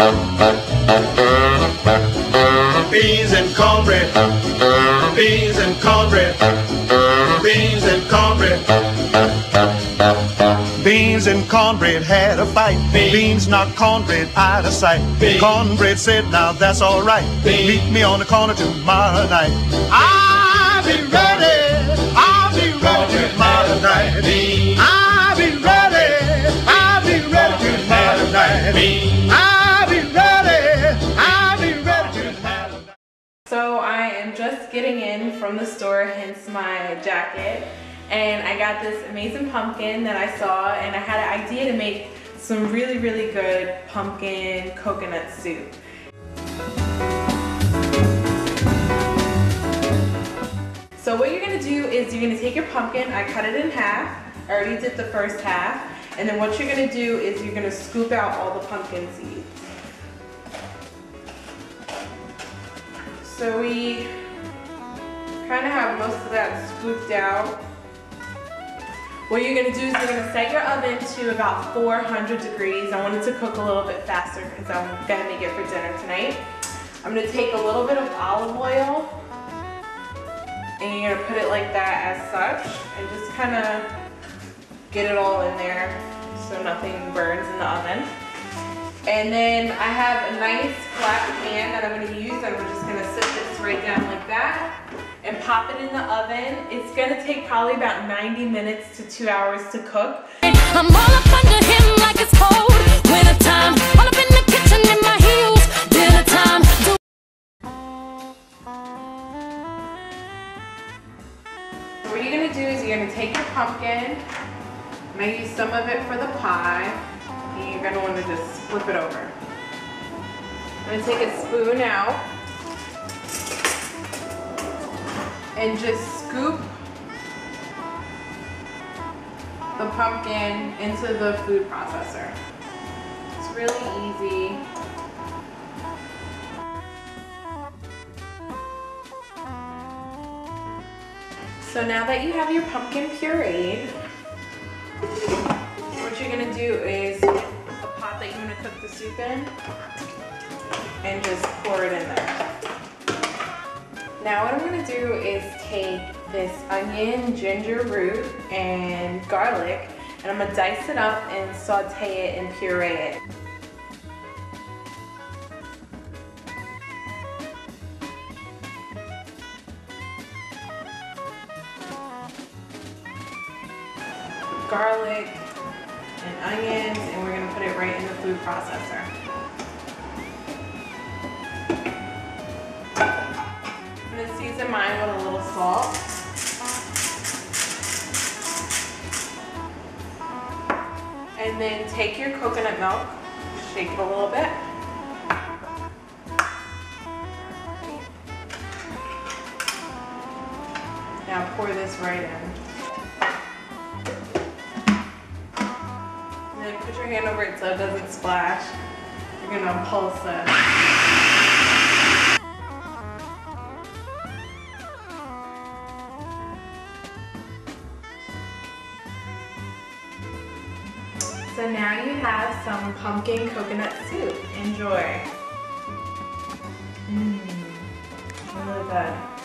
Beans and cornbread, beans and cornbread, beans and cornbread. Beans and cornbread had a fight. Beans knocked cornbread out of sight. Cornbread said, now that's all right. Meet me on the corner tomorrow night. I'll be ready. I'll be ready tomorrow night. I'll be ready. I'll be ready tomorrow night. I'll be ready. I'll be ready tomorrow night. So I am just getting in from the store, hence my jacket. And I got this amazing pumpkin that I saw, and I had an idea to make some really, really good pumpkin coconut soup. So what you're gonna do is you're gonna take your pumpkin, I cut it in half, I already did the first half, and then what you're gonna do is you're gonna scoop out all the pumpkin seeds. So we kind of have most of that scooped out. What you're going to do is you're going to set your oven to about 400 degrees. I want it to cook a little bit faster because I'm going to make it for dinner tonight. I'm going to take a little bit of olive oil and you're going to put it like that as such and just kind of get it all in there so nothing burns in the oven. And then I have a nice flat pan that I'm going to use. I'm just going to sit this right down like that and pop it in the oven. It's going to take probably about 90 minutes to 2 hours to cook. I'm all up under him like it's cold winter time. All up in the kitchen in my heels, dinner time. So what you're going to do is you're going to take your pumpkin, I'm going to use some of it for the pie, and you're going to want to just flip it over. I'm going to take a spoon out and just scoop the pumpkin into the food processor. It's really easy. So now that you have your pumpkin pureed, what you're going to do is a pot that you're going to cook the soup in and just pour it in there. Now what I'm going to do is take this onion, ginger root, and garlic, and I'm going to dice it up and saute it and puree it. Garlic and onions, and we're going to put it right in the food processor. I'm going to season mine with a little salt. And then take your coconut milk, shake it a little bit. Now pour this right in. And then put your hand over it so it doesn't splash. You're going to pulse it. So now you have some pumpkin coconut soup. Enjoy. Really good.